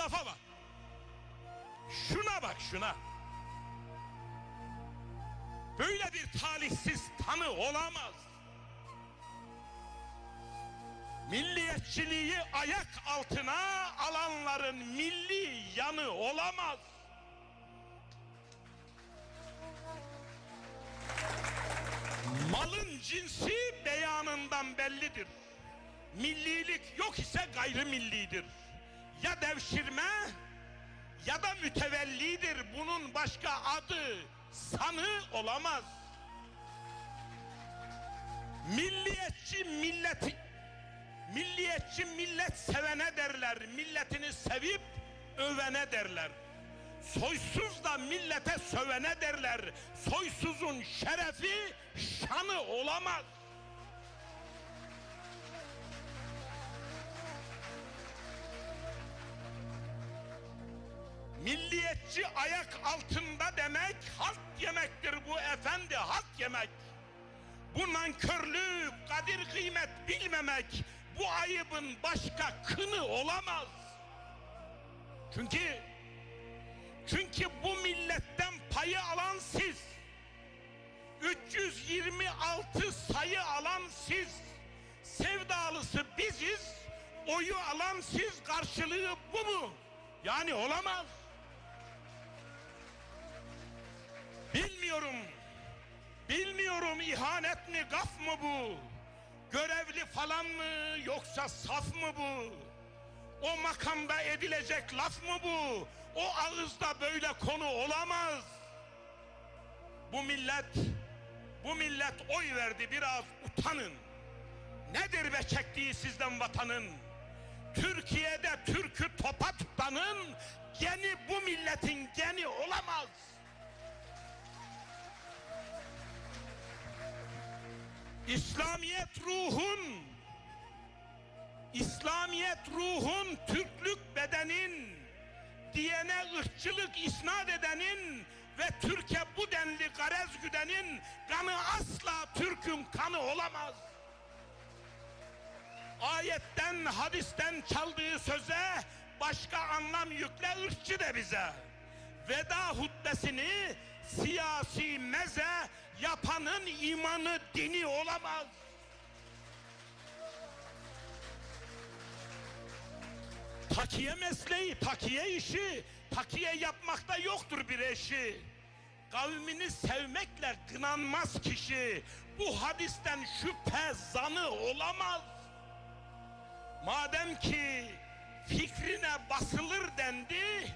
lafa bak. Şuna bak, şuna. Böyle bir talihsiz tanı olamaz. Milliyetçiliği ayak altına alanların milli yanı olamaz. Malın cinsi beyanından bellidir. Millilik yok ise gayrimillidir. Ya devşirme ya da mütevellidir. Bunun başka adı, sanı olamaz. Milliyetçi millet sevene derler. Milletini sevip övene derler. Soysuz da millete sövene derler. Soysuzun şerefi, şanı olamaz. Milliyetçi ayak altında demek halt yemektir bu efendi, halt yemek. Bu nankörlük, kadir kıymet bilmemek, bu ayıbın başka kını olamaz. Çünkü bu milletten payı alan siz, 326 sayı alan siz, sevdalısı biziz, oyu alan siz, karşılığı bu mu? Yani olamaz. Bilmiyorum ihanet mi, gaf mı bu? Görevli falan mı yoksa saf mı bu? O makamda edilecek laf mı bu? O ağızda böyle konu olamaz. Bu millet oy verdi, biraz utanın. Nedir be çektiği sizden vatanın? Türkiye'de Türk'ü topa tutanın geni bu milletin geni olamaz. İslamiyet ruhun Türklük bedenin, diyene ırkçılık isnat edenin ve Türkiye bu denli garez güdenin kanı asla Türk'ün kanı olamaz. Ayetten, hadisten çaldığı söze başka anlam yükle, ırkçı de bize. Veda hutbesini siyasi meze yapanın imanı, dini olamaz. Takiye mesleği, takiye işi, takiye yapmakta yoktur bir eşi. Kavmini sevmekle kınanmaz kişi. Bu hadisten şüphe, zanı olamaz. Madem ki fikrine basılır dendi,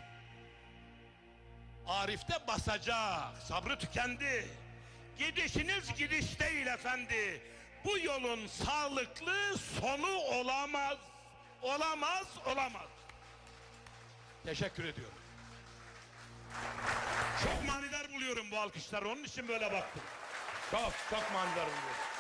Arif de basacak, sabrı tükendi. Gidişiniz gidiş değil efendi. Bu yolun sağlıklı sonu olamaz. Olamaz. Teşekkür ediyorum. Çok manidar buluyorum bu alkışları, onun için böyle baktım. Çok manidar buluyorum.